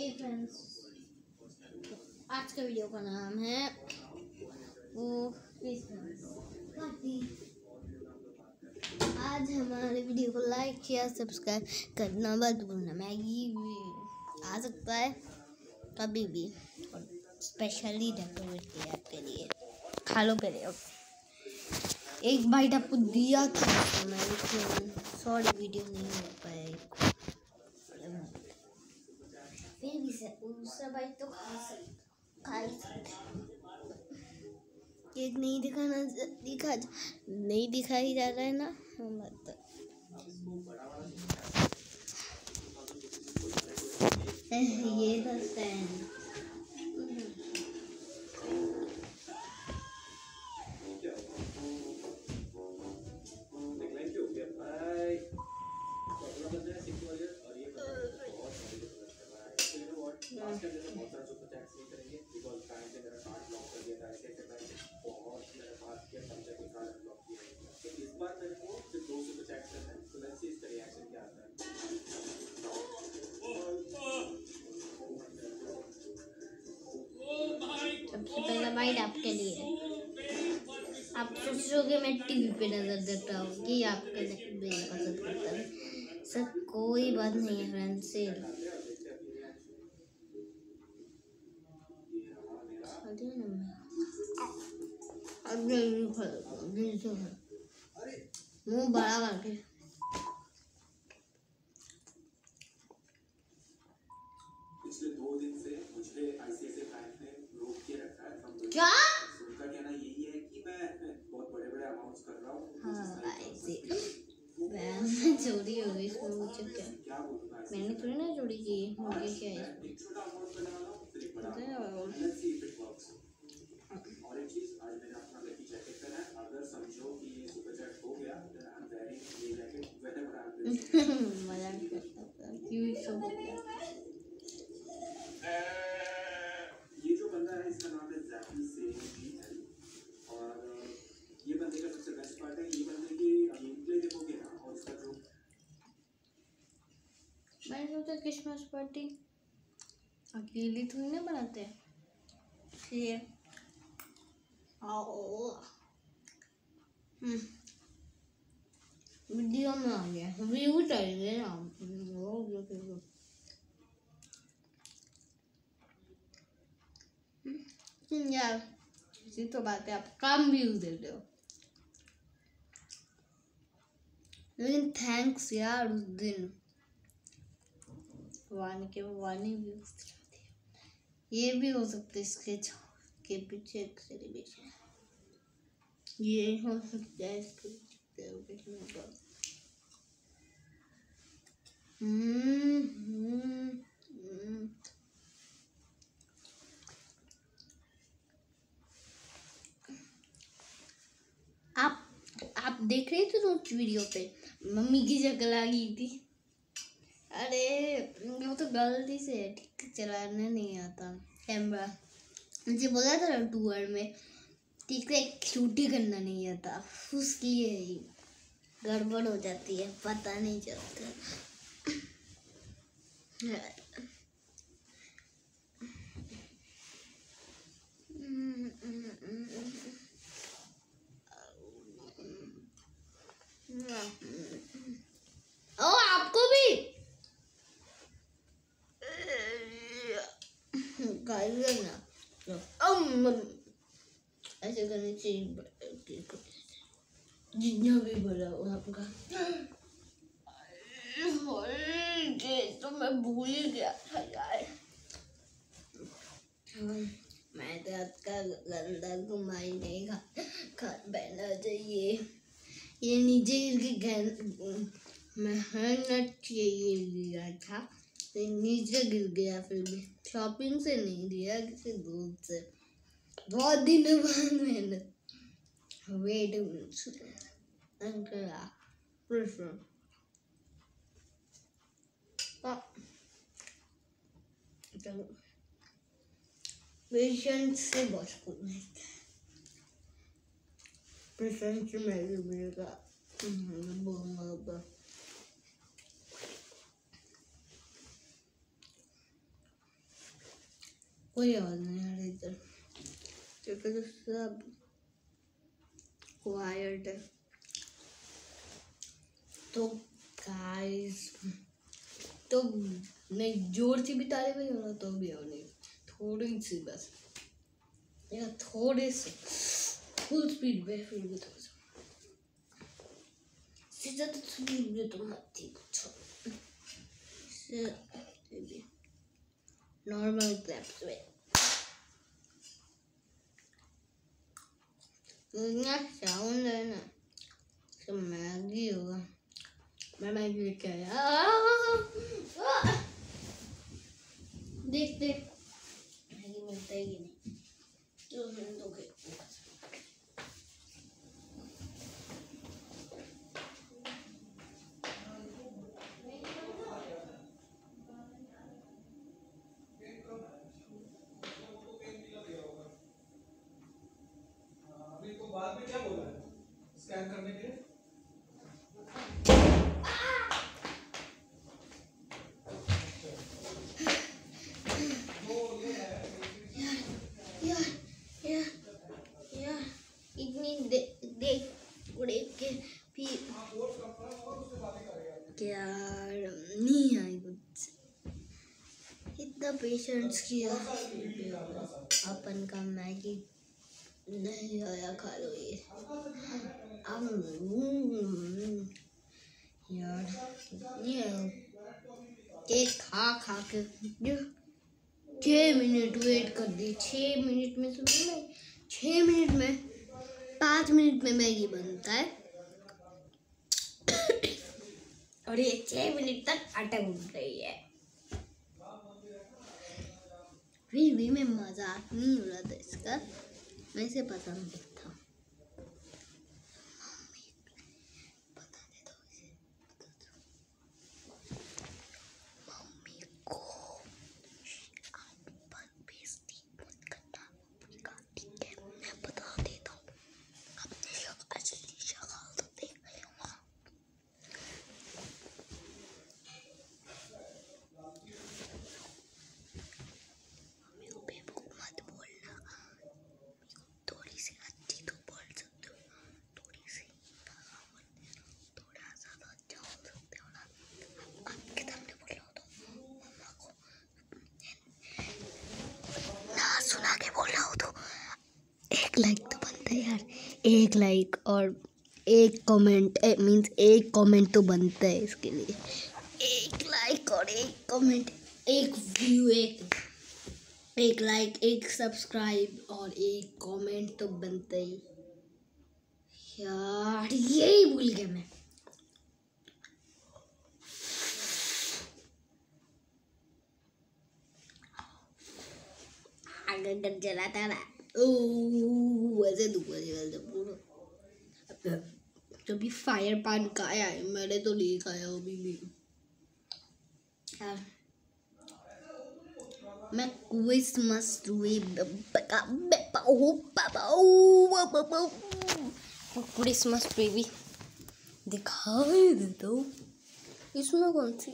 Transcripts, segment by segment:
Friends, आज का video का नाम है आज हमारे वीडियो को लाइक शेयर सब्सक्राइब करना मत भूलना। मैगी भी आ सकता है कभी भी, और स्पेशली डेकोरेट किया आपके लिए। खा लो पहले। अब एक बाइट आपको दिया था मैं, लेकिन सॉरी वीडियो नहीं हो पाया। फिर भी से दूसरा बाइट तो खा ही सकते। केक नहीं दिखाई जा रहा है ना, मत ये था स्टैंड। सबसे पहला बाइट आपके लिए। आप सोचोगे मैं टीवी पे नजर देता हूँ कि आपका बेल पसंद करता है। सर कोई बात नहीं है फ्रेंड्स। मुंह बड़ा करके पिछले 2 दिन से मुझे आईसीआईसीआई बैंक ने रोक के रखा है। क्या? उनका कहना यही है कि मैं बहुत बड़े अमाउंट्स कर रहा हूँ। चोरी हो गई इसमें। मुझे क्या, मैंने थोड़ी ना चोरी की। मुझे क्या है एक छोटा अमाउंट करने वाला हूँ, फिर एक बड़ा इसमें? Let's see if it works. और एक चीज, आज मैंने अपना लकी जैकेट पहना है। अगर समझो कि ये सुपर जैट हो गया, देन आई एम वेयरिंग ये जैकेट व्हेनेवर आई एम मजाक करता था। क्यों सब हो गया? ये जो बंदा है इसका नाम है जैकी सेन, और ये बंदे का सबसे बेस्ट पार्ट है, ये बंदे की गेम प्ले देखोगे ना, और इसका जो मैंने सोचा क्रिसमस पार्टी अकेले थोड़ी ना बनाते हैं। ये आओ वीडियो में आ गया, व्यू चाहिए ना। यार इसी तो बात है, आप कम व्यूज देते हो, लेकिन थैंक्स यार। उस दिन वन व्यूज। ये भी हो सकता है इसके के पीछे एक सेलिब्रेशन, ये हो सकता है इसके पीछे। आप देख रहे थे रोज वीडियो पे मम्मी की शक्ल आ गई थी। अरे वो तो गलती से ठीक चलाने नहीं आता कैमरा। मुझे बोला था ना टूर में ठीक से शूट ही करना नहीं आता, उसलिए ही गड़बड़ हो जाती है, पता नहीं चलता। ओ आपको भी ना ऐसे करने चाहिए जितना भी बड़ा हो आपका। तो मैं भूल ही गया था यार। मैं तो आपका गंदा घुमाई नहीं खा बहना चाहिए। ये नीचे मेहनत ये लिया था, तो नीचे गिर गया। फिर भी शॉपिंग से नहीं दिया, किसी दोस्त से, बहुत दिनों बाद मेहनत। वेट पेशेंस से बहुत कुछ मिलता है। पेशेंस से मैं भी मिलेगा बोलूँगा। कोई आवाज नहीं आ रही इधर, क्योंकि तो सब क्वाइट है। तो गाइस, तो मैं जोर से भी ताली बजाऊंगा तो भी हो नहीं, थोड़ी सी बस, या थोड़े से फुल स्पीड पे, फिर भी थोड़ा सा ज्यादा स्पीड में तो मत ही पूछो, नॉर्मल क्लैप्स में इतना साउंड है ना, तो मैगी होगा। मैं मैगी लेके आया, देख देख मैगी मिलता है कि नहीं, तो मैंने तो बाद में क्या बोला है स्कैन करने के लिए? इतनी देख उड़े के फिर क्या नहीं आई कुछ, इतना पेशेंस किया, अपन का मैगी नहीं आया, खा लो ये। यार ये केक खा खा के 6 मिनट वेट कर दी, 6 मिनट में, सुनो ना, 6 मिनट में 5 मिनट में मैगी बनता है और ये 6 मिनट तक आटा गूंद रही है। फिर भी मैं मजाक नहीं हो रहा था इसका, वैसे पसंद था। बता दे दो इसे, मम्मी को आप पर बेइज्जती मत करना, ठीक है? मैं बता देता हूँ, अपने असली शक्ल तो देख रहे हो। मम्मी को बेवकूफ मत बोलना, थोड़ी सी अच्छी तो बोल सकते हो, थोड़ी सी थोड़ा सा तो अच्छा हो सकते हो ना। आपके सामने बोल रहा हो तो मम्मा को ना सुना के बोल रहा हो तो 1 लाइक तो बनता है यार, 1 लाइक और 1 कमेंट, मीन्स 1 कमेंट तो बनता है इसके लिए। 1 लाइक और 1 कमेंट, 1 व्यू, 1 लाइक, 1 सब्सक्राइब और 1 कमेंट तो बनता ही। यार यही भूल गया मैं। आगे जलाता ना, वैसे दुखा निकलता पूरा। जो भी फायर पान खाया है, मैंने तो नहीं खाया अभी भी। मैं क्रिसमस ट्री क्रिसमस ट्री भी दिखाई देता हूँ। इसमें कौन सी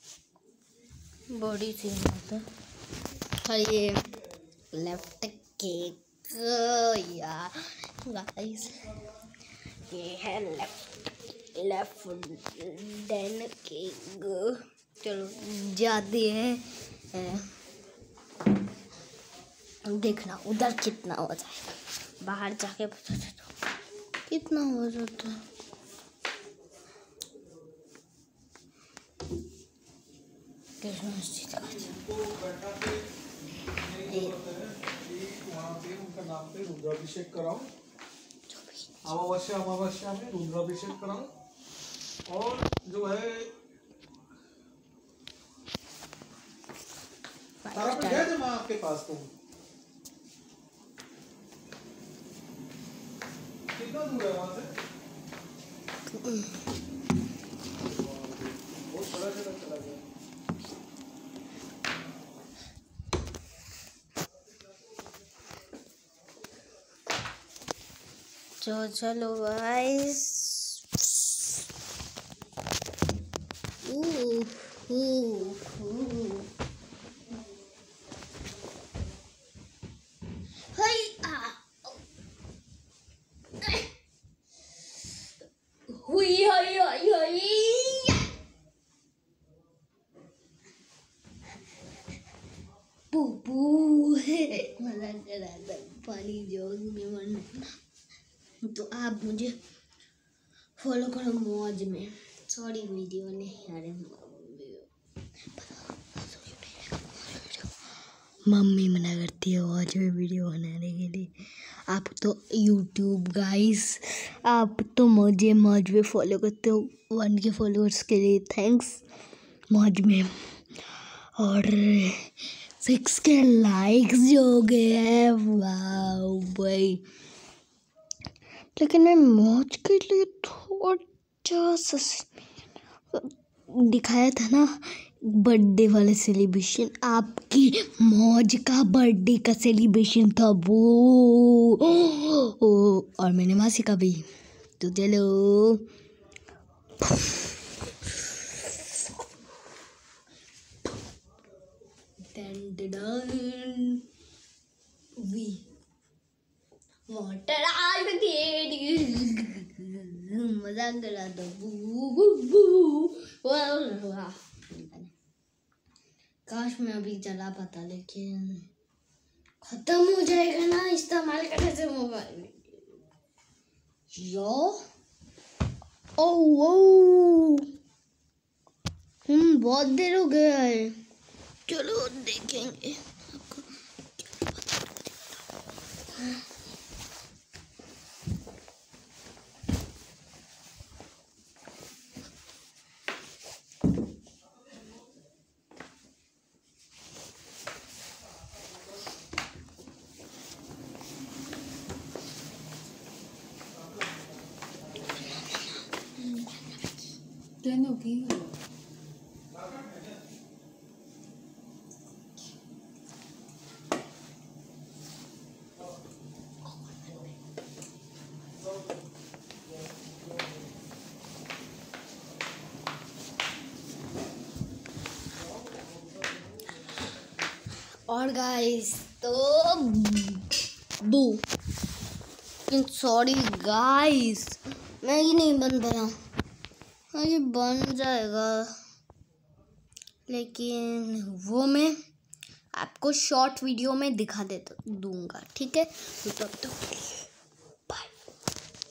बड़ी सी बात है? हाँ, ये लेफ्ट केक यार गाइस, ये है लेफ्ट डेन केक। चलो जाते हैं, देखना उधर कितना हो जाएगा, बाहर जाके बता देता हूँ कितना हो जाता है। उनका नाम पे रुद्राभिषेक कराओ, अमावस्या में रुद्राभिषेक कराओ, और जो है गए थे माँ आपके पास, तुम कितना दूर है वहां से? बहुत बड़ा जगह चला गया। तो चलो गाइस, पू मजा करा था पानी जोग में वरना। तो आप मुझे फॉलो करो मौज में। सॉरी वीडियो नहीं आ रहे। मम्मी मना करती है मौज में वीडियो बनाने के लिए। आप तो यूट्यूब गाइस, आप तो मुझे मौज में फॉलो करते हो। 1K फॉलोअर्स के लिए थैंक्स मौज में। और 6K लाइक्स जो हो गए हैं, वाओ भाई। लेकिन मैं मौज के लिए थोड़ा सा दिखाया था ना, बर्थडे वाला सेलिब्रेशन। आपकी मौज का बर्थडे का सेलिब्रेशन था वो। और मैंने मासी का भी। तो चलो वी वाटर मजा करा दो। काश मैं अभी चला पाता, लेकिन खत्म हो जाएगा ना इस्तेमाल करने से मोबाइल। यो ओ बहुत देर हो गया है। चलो देखेंगे आपको और गाइस तो सॉरी गाइस, मैं ही नहीं बन पाया। ये बन जाएगा, लेकिन वो मैं आपको शॉर्ट वीडियो में दिखा दूंगा, ठीक है। तो तब तक